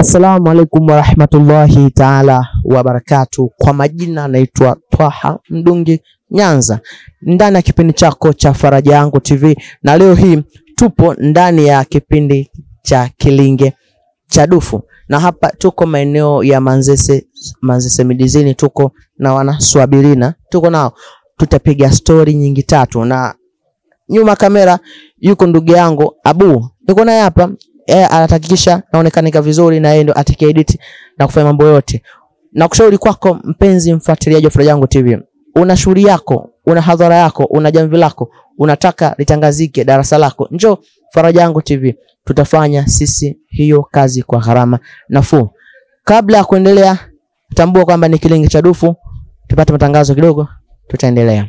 Assalamu alaikum wa rahmatullahi ta'ala wa barakatuh. Kwa majina naitwa Twaha Mdungi Nyanza, ndani ya kipindi chako cha Faraja Yangu TV, na leo hii tupo ndani ya kipindi cha Kilinge cha Dufu, na hapa tuko maeneo ya Manzese Midizini, tuko na wana Swabilina, tuko nao, tutapiga story nyingi tatu, na nyuma kamera yuko ndugu yangu Abu, niko naye hapa. Anahakikisha naonekanika vizuri, na yeye ndo atakayeedit na kufanya mambo yote. Na kushauri kwako mpenzi mfuatiliaji wa Faraja Yangu TV, una shughuli yako, una hadhara yako, una jamvi lako, unataka litangazike darasa lako, njoo Faraja Yangu TV, tutafanya sisi hiyo kazi kwa gharama nafuu. Kabla ya kuendelea, tambua kwamba ni Kilinge cha Dufu, tupate matangazo kidogo, tutaendelea.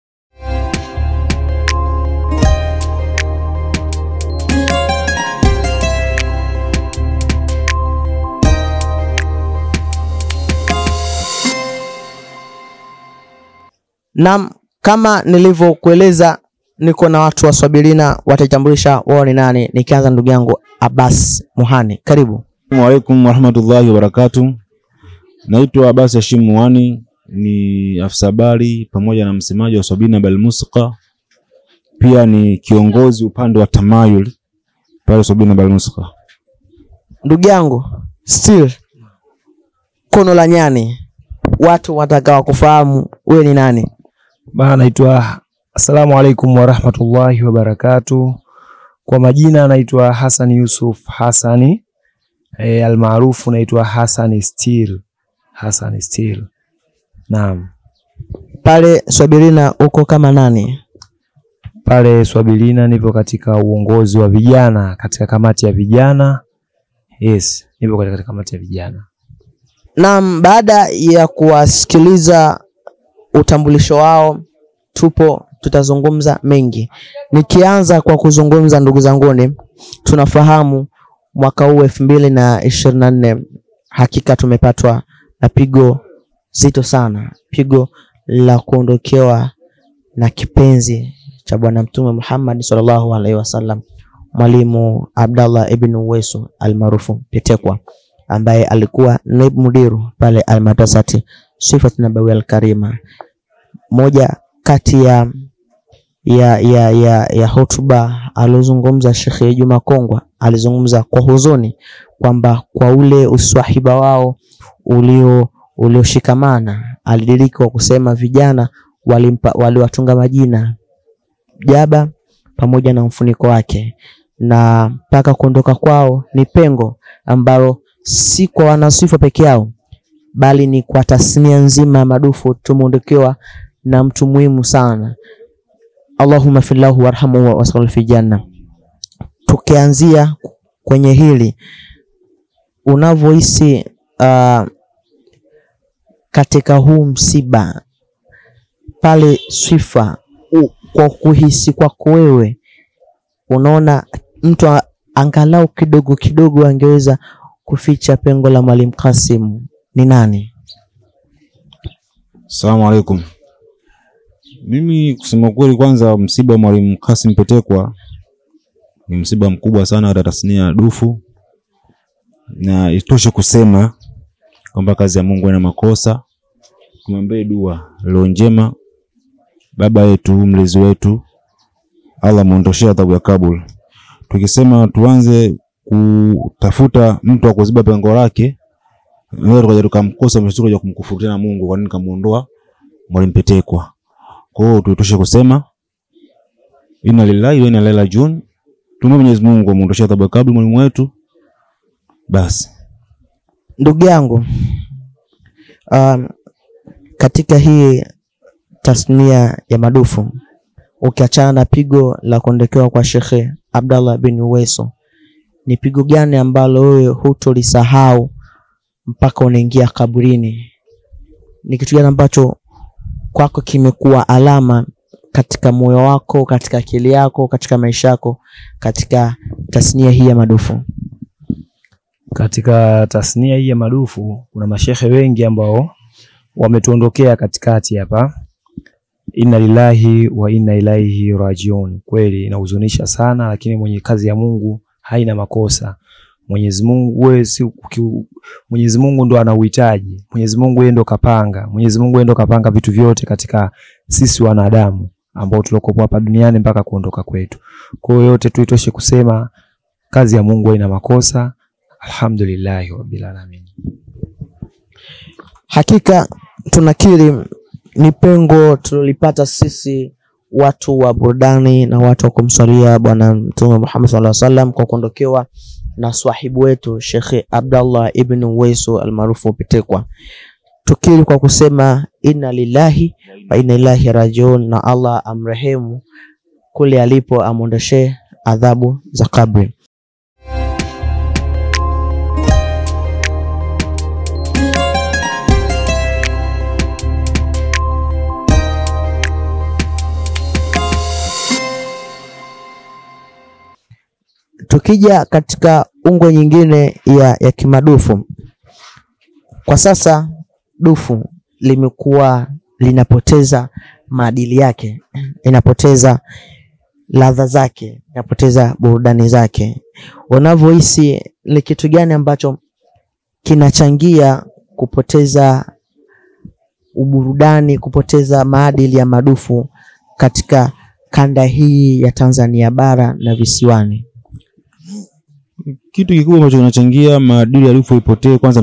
Na kama nilivyokueleza, niko na watu wa Swabilina, watajitambulisha wao ni nani. Nikianza ndugu yangu Abbas Muhani, karibu. Assalamu alaykum wa rahmatullahi wa barakatuh. Naitwa Abbas Hashim Muhani, ni afisa habari pamoja na msemaji wa Swabilina Balmusqa. Pia ni kiongozi upande wa tamayul pale Swabilina Balmusqa. Ndugu yangu still kono la nyani, watu watakao kufahamu wewe ni nani? Bana, naitwa Assalamu alaikum wa rahmatullahi wa barakatuh. Kwa majina naitwa Hassan Yusuf Hassani, almaarufu naitwa Hassan Steel. Naam. Pale Swabilina uko kama nani? Pale Swabilina nipo katika uongozi wa vijana, katika kamati ya vijana. Yes, nipo katika kamati ya vijana. Naam, baada ya kuwasikiliza utambulisho wao, tutazungumza mengi. Nikianza kwa kuzungumza, ndugu zanguni, tunafahamu mwaka huu 2024 hakika tumepatwa na pigo zito sana, pigo la kuondokewa na kipenzi cha Bwana Mtume Muhammad sallallahu alaihi wasallam, Mwalimu Abdallah ibn Uwaisu almaarufu Pitekwa, ambaye alikuwa naibu mudiru pale Al-Madrasati Sifat Nabawi Al-Karima. Moja kati ya hotuba alizungumza Sheikh Juma Kongwa, alizungumza kwa huzuni kwamba kwa ule uswahiba wao ulioshikamana, alidiriki kwa kusema vijana waliwatunga majina Jaba pamoja na mfuniko wake, na mpaka kuondoka kwao ni pengo ambalo si kwa wanasifa peke yao, bali ni kwa tasnia nzima ya madufu. Tumeondokewa na mtu muhimu sana. Allahumma fillahu warhamhu wa wasal fi janna. Tukianzia kwenye hili, unavyohisi katika huu msiba pale Swifa, kwa kuhisi kwako wewe, unaona mtu angalau kidogo angeweza kuficha pengo la Mwalimu Kasim ni nani? Assalamu alaykum. Mimi kusema kweli, kwanza msiba wa Mwalimu Kasim Pitekwa ni msiba mkubwa sana katika tasnia ya dufu, na itoshe kusema kwamba kazi ya Mungu ina makosa. Tumwombee dua leo njema baba yetu, mlezi wetu, Allah muondoshee adhabu ya kabul. Tukisema tuanze kutafuta mtu wa kuziba pengo lake, wewe tukaja tukamkosa, mshtuko ya kumkufuru tena Mungu, kwa nini kamuondoa Mwalimu Pitekwa? Kwa hiyo tutoshe kusema inna lillahi wa inna ilaihi rajiun. Tumwombe Mwenyezi Mungu amuondoshee adhabu ya kabul mwalimu wetu. Basi ndugu yangu, katika hii tasnia ya madufu, ukiachana na pigo la kuondokewa kwa Sheikh Abdallah bin Uwaisu, ni pigo gani ambalo wewe hutolisahau mpaka unaingia kaburini? Ni kitu gani ambacho kwako kimekuwa alama katika moyo wako, katika akili yako, katika maisha yako, katika tasnia hii ya madufu? Katika tasnia hii ya madufu kuna mashehe wengi ambao wametuondokea katikati hapa. Inna lillahi wa inna ilaihi rajiun. Kweli inahuzunisha sana, lakini mwenye kazi ya Mungu haina makosa. Mwenyezi Mungu wewe Mwenyezi Mungu ndo anauhitaji. Mwenyezi Mungu yeye ndo kapanga. Mwenyezi Mungu yeye ndo kapanga vitu vyote katika sisi wanadamu ambao tulikopo hapa duniani mpaka kuondoka kwetu. Kwa hiyo yote tuitoshe kusema kazi ya Mungu haina makosa. Alhamdulillah rabbil alamin. Hakika tunakiri ni pengo tulilipata sisi watu wa burudani na watu wa kumswalia Bwana Mtume Muhammad sallallahu alaihi wasallam kwa kuondokewa na swahibu wetu Sheikh Abdallah ibn Uwaisu almaarufu Pitekwa. Tukiri kwa kusema inna lillahi wa inna ilaihi rajiun, na Allah amrehemu kule alipo, amondoshe adhabu za kabri. Tukija katika ungo nyingine ya kimadufu, kwa sasa dufu limekuwa linapoteza maadili yake, inapoteza ladha zake, inapoteza burudani zake. Unavyohisi ni kitu gani ambacho kinachangia kupoteza uburudani, kupoteza maadili ya madufu katika kanda hii ya Tanzania bara na visiwani? Kitu kikubwa ambacho kinachangia maadili ya dufu ipotee, kwanza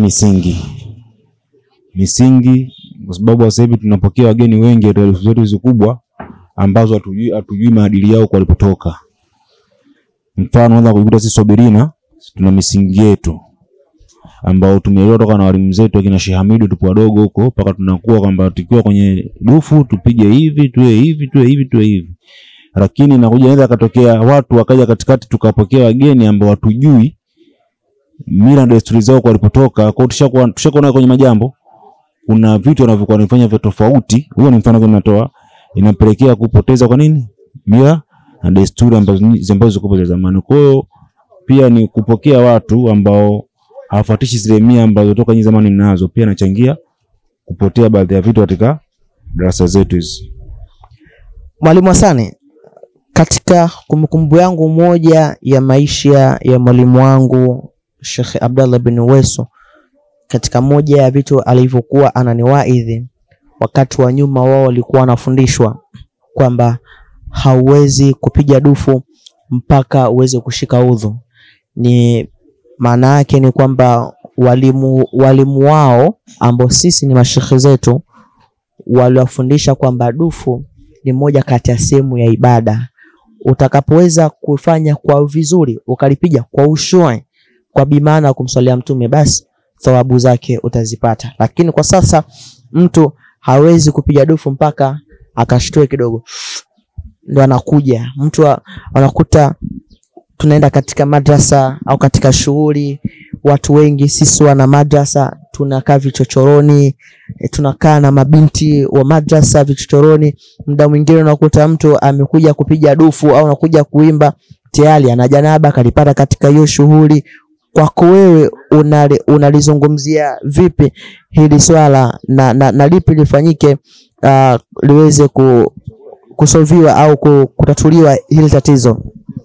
misingi, kwa sababu sasa hivi tunapokea wageni wengi wa dufu zetu hizo kubwa ambazo hatujui maadili yao kwa walipotoka. Mfano unaweza kukuta sisi Sobirina tuna misingi yetu ambao tumeelewa toka na walimu zetu akina Sheikh Hamidu tupo wadogo huko, mpaka tunakuwa kwamba tukiwa kwenye dufu tupige hivi, tuwe hivi. Lakini nakuja inaweza katokea watu wakaja katikati tukapokea wageni ambao hatujui mila na desturi zao kwa walipotoka. Kwa tushakuwa kwenye majambo kuna vitu wanavyokuwa wanafanya vya tofauti. Huo ni mfano tunatoa, inapelekea kupoteza kwa nini mila na desturi ambazo zilikuwa za zamani. Kwa hiyo pia ni kupokea watu ambao hawafuatishi zile mila ambazo toka nyinyi zamani mnazo, pia inachangia kupotea baadhi ya vitu katika darasa zetu hizi. Mwalimu Hassan, katika kumbukumbu yangu moja ya maisha ya mwalimu wangu Sheikh Abdallah bin Uwaisu, katika moja ya vitu alivyokuwa ananiwaidhi wakati wa nyuma, wao walikuwa wanafundishwa kwamba hauwezi kupiga dufu mpaka uweze kushika udhu. Ni maana yake ni kwamba walimu wao ambao sisi ni mashekhe zetu waliwafundisha kwamba dufu ni moja kati ya sehemu ya ibada. Utakapoweza kufanya kwa vizuri, ukalipiga kwa ushuai, kwa bimaana kumswalia mtume, basi thawabu zake utazipata. Lakini kwa sasa mtu hawezi kupiga dufu mpaka akashtue kidogo ndo anakuja. Mtu anakuta tunaenda katika madrasa au katika shughuli, watu wengi sisi wana madrasa tunakaa vichochoroni, tunakaa na mabinti wa madrasa vichochoroni. Muda mwingine unakuta mtu amekuja kupiga dufu au anakuja kuimba, tayari ana janaba kalipata katika hiyo shughuli. Kwako wewe unalizungumzia vipi hili swala na lipi lifanyike liweze kusolviwa au kutatuliwa hili tatizo?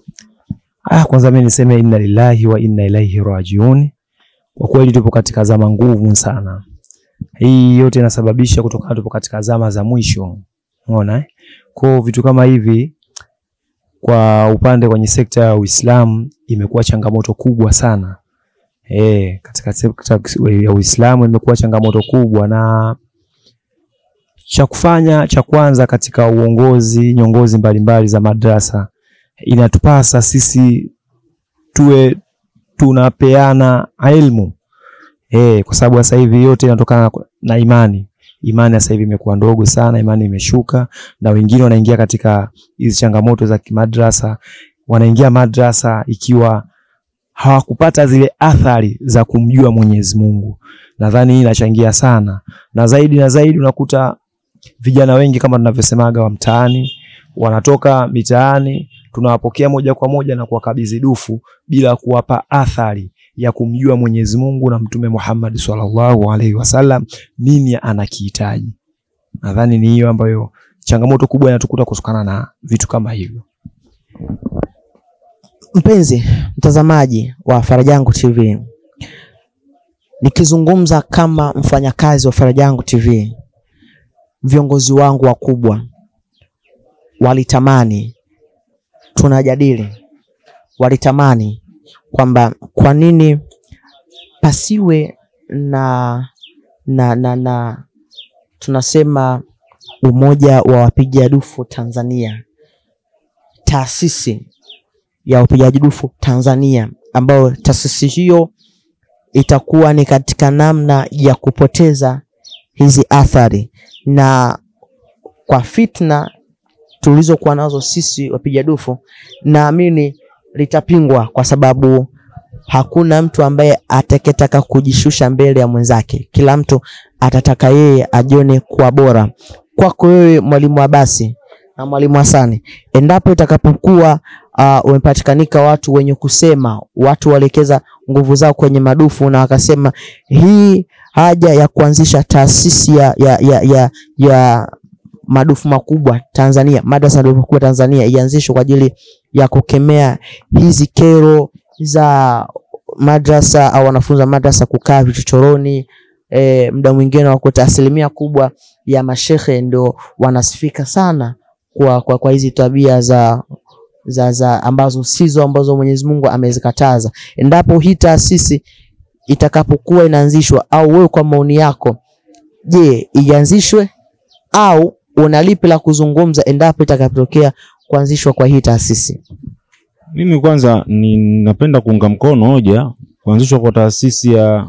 Kwanza mimi niseme inna lillahi wa inna ilaihi rajiun. Kwa kweli tupo katika zama ngumu sana. Hii yote inasababisha kutokana tupo katika zama za mwisho. Unaona Kwa vitu kama hivi kwa upande kwenye sekta ya Uislamu imekuwa changamoto kubwa sana. Katika sekta ya Uislamu imekuwa changamoto kubwa, na cha kufanya cha kwanza katika nyongozi mbalimbali za madrasa, inatupasa sisi tuwe tunapeana elimu. Kwa sababu sasa hivi yote inatokana na imani. Imani sasa hivi imekuwa ndogo sana, imani imeshuka, na wengine wanaingia katika hizi changamoto za kimadrasa, wanaingia madrasa ikiwa hawakupata zile athari za kumjua Mwenyezi Mungu. Nadhani hii inachangia sana, na zaidi unakuta vijana wengi kama tunavyosemaga wa mtaani, wanatoka mitaani, tunawapokea moja kwa moja na kuwakabidhi dufu bila kuwapa athari ya kumjua Mwenyezi Mungu na Mtume Muhammad sallallahu alaihi wasallam nini anakihitaji. Nadhani ni hiyo ambayo changamoto kubwa inatukuta kutokana na vitu kama hivyo. Mpenzi mtazamaji wa Farajangu TV, nikizungumza kama mfanyakazi wa Farajangu TV, viongozi wangu wakubwa walitamani, tunajadili, walitamani kwamba kwa nini pasiwe na tunasema umoja wa wapiga dufu Tanzania, taasisi ya upigaji dufu Tanzania, ambao taasisi hiyo itakuwa ni katika namna ya kupoteza hizi athari, na kwa fitna tulizokuwa nazo sisi wapiga dufu, naamini litapingwa, kwa sababu hakuna mtu ambaye atakayetaka kujishusha mbele ya mwenzake. Kila mtu atataka yeye ajione kuwa bora. Kwako wewe Mwalimu Abasi na Mwalimu Hasani, endapo itakapokuwa umepatikanika watu wenye kusema, watu walekeza nguvu zao kwenye madufu na wakasema hii haja ya kuanzisha taasisi ya madufu makubwa Tanzania, madrasa madufu makubwa Tanzania ianzishwe kwa ajili ya kukemea hizi kero za madrasa au wanafunzi wa madrasa kukaa vichochoroni, muda mwingine wakuta asilimia kubwa ya mashehe ndio wanasifika sana kwa hizi tabia za ambazo sizo, ambazo Mwenyezi Mungu amezikataza. Endapo hii taasisi itakapokuwa inaanzishwa, au wewe kwa maoni yako, je, ianzishwe au unalipi la kuzungumza endapo itakapotokea kuanzishwa kwa hii taasisi? Mimi kwanza ninapenda kuunga mkono hoja kuanzishwa kwa taasisi ya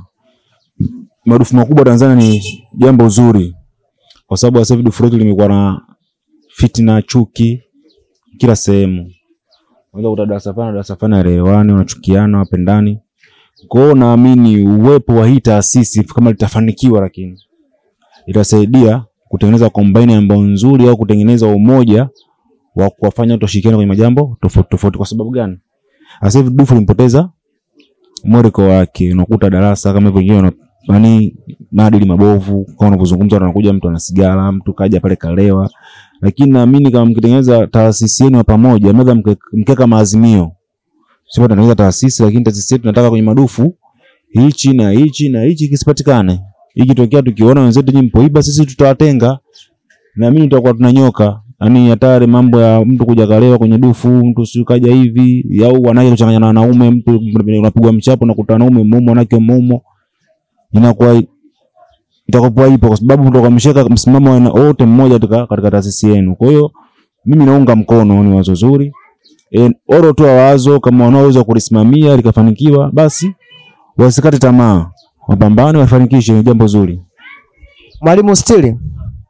madufu makubwa Tanzania. Ni jambo zuri, kwa sababu sasa hivi dufu letu limekuwa na fitna, chuki kila sehemu. Unaweza kuta darasa fana elewani, wanachukiana, wapendani. Kwa hiyo naamini uwepo wa hii taasisi kama litafanikiwa, lakini itasaidia kutengeneza combine ambayo nzuri, au kutengeneza umoja wa kuwafanya watu washirikiane kwenye majambo tofauti tofauti. Kwa sababu gani? Sasa hivi dufu limpoteza mwelekeo wake. Unakuta darasa kama hivyo wengine yani maadili mabovu, kama unapozungumza anakuja mtu ana sigara, mtu kaja pale kalewa. Lakini naamini kama mkitengeneza taasisi yenu pamoja, mnaweza mkeka maazimio. Sio tunatengeneza taasisi, lakini taasisi yetu tunataka kwenye madufu hichi na hichi na hichi kisipatikane. Hiki tokea tukiona wenzetu nyinyi mpoiba, sisi tutawatenga. Naamini tutakuwa tunanyoka. Yaani hatari mambo ya mtu kuja kalewa kwenye dufu, mtu si kaja hivi, au wanaje kuchanganya na wanaume, mtu unapigwa mchapo na kutana naume mumo wanake mumo. Inakuwa itakopoa ipo, kwa sababu mtu akamshika msimamo wote mmoja katika taasisi yenu. Kwa hiyo mimi naunga mkono, ni wazo zuri. Oro tu wazo, kama wanaweza kulisimamia likafanikiwa, basi wasikate tamaa, wapambane wafanikishe, jambo zuri. Mwalimu Stili,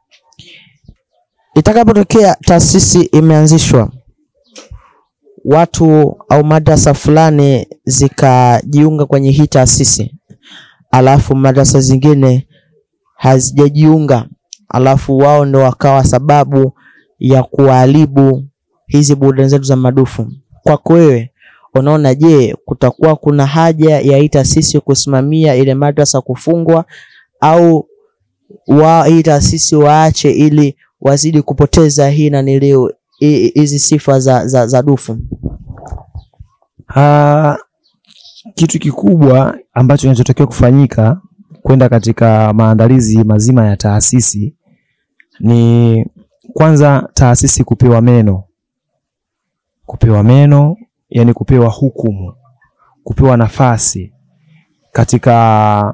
itakapotokea taasisi imeanzishwa, watu au madrasa fulani zikajiunga kwenye hii taasisi, alafu madrasa zingine hazijajiunga, alafu wao ndio wakawa sababu ya kuharibu hizi burudani zetu za madufu, kwako wewe unaona, je, kutakuwa kuna haja ya hii taasisi kusimamia ile madrasa kufungwa, au hii taasisi waache ili wazidi kupoteza hii na nilio hizi sifa za dufu? Kitu kikubwa ambacho kinachotakiwa kufanyika kwenda katika maandalizi mazima ya taasisi ni kwanza taasisi kupewa meno, yani kupewa hukumu, kupewa nafasi katika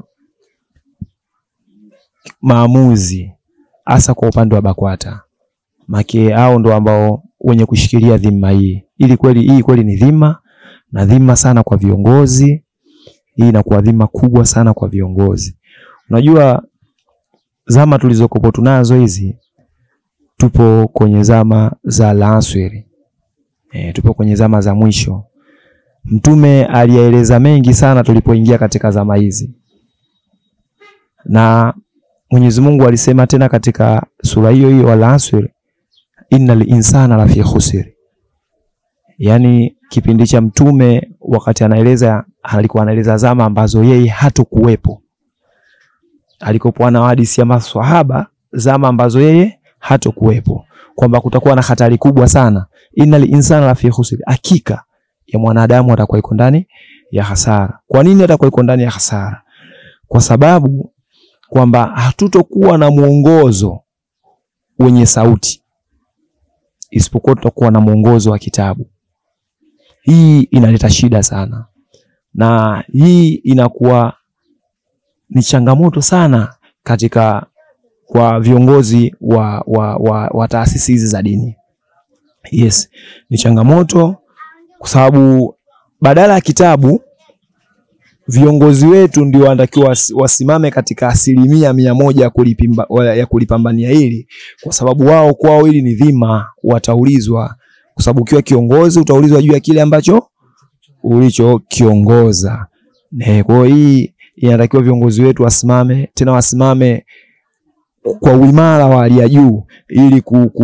maamuzi, hasa kwa upande wa BAKWATA. Maki hao ndo ambao wenye kushikilia dhima hii. Ili kweli ni dhima, na dhima sana kwa viongozi. Hii inakuwa dhima kubwa sana kwa viongozi. Unajua zama tulizokopo tunazo hizi, tupo kwenye zama za laaswiri. Tupo kwenye zama za mwisho. Mtume alieleza mengi sana tulipoingia katika zama hizi. Na Mwenyezi Mungu alisema tena katika sura hiyo Al-Asr, innal insana lafi khusr. Yani kipindi cha mtume wakati alikuwa anaeleza zama ambazo yeye hatokuwepo. Alikopoa na hadithi ya maswahaba zama ambazo yeye hatokuwepo, kwamba kutakuwa na hatari kubwa sana. Innal insana lafi khusr, hakika ya mwanadamu atakuwa iko ndani ya hasara. Kwa nini atakuwa iko ndani ya hasara? Kwa sababu kwamba hatutokuwa na mwongozo wenye sauti, isipokuwa tutakuwa na mwongozo wa kitabu. Hii inaleta shida sana, na hii inakuwa ni changamoto sana katika kwa viongozi wa taasisi hizi za dini. Yes, ni changamoto kwa sababu badala ya kitabu, viongozi wetu ndio wanatakiwa wasimame katika 100% ya kulipambania hili, kwa sababu wao kwao hili ni dhima, wataulizwa. Kwa sababu ukiwa kiongozi utaulizwa juu ya kile ambacho ulichokiongoza. Kwa hiyo hii inatakiwa viongozi wetu wasimame, tena wasimame kwa uimara wa hali ya juu, ili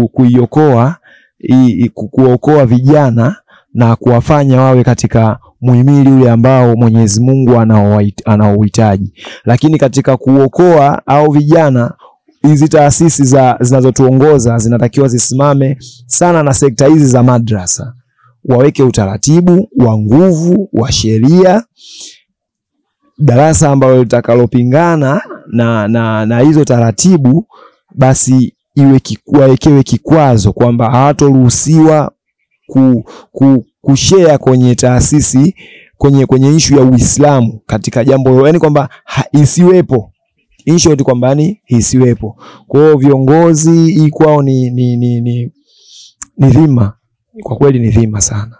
kuokoa vijana na kuwafanya wawe katika muhimili ule ambao Mwenyezi Mungu anaohitaji. Lakini katika kuokoa au vijana, hizi taasisi zinazotuongoza zinatakiwa zisimame sana na sekta hizi za madrasa, waweke utaratibu wa nguvu wa sheria. Darasa ambalo litakalopingana na hizo taratibu, basi wawekewe kikwazo kwamba hawatoruhusiwa kushare kwenye taasisi, kwenye issue ya Uislamu katika jambo, yani kwamba isiwepo issue tu, kwamba ni isiwepo. Kwa hiyo viongozi hii kwao ni dhima, kwa kweli ni dhima sana.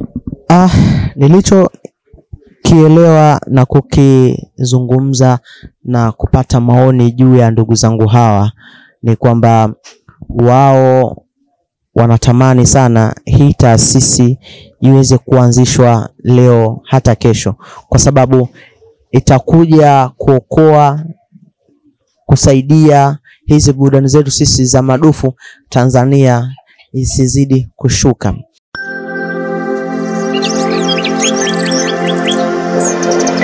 Nilichokielewa na kukizungumza na kupata maoni juu ya ndugu zangu hawa ni kwamba wao wanatamani sana hii taasisi iweze kuanzishwa leo hata kesho, kwa sababu itakuja kuokoa, kusaidia hizi burudani zetu sisi za madufu Tanzania isizidi kushuka.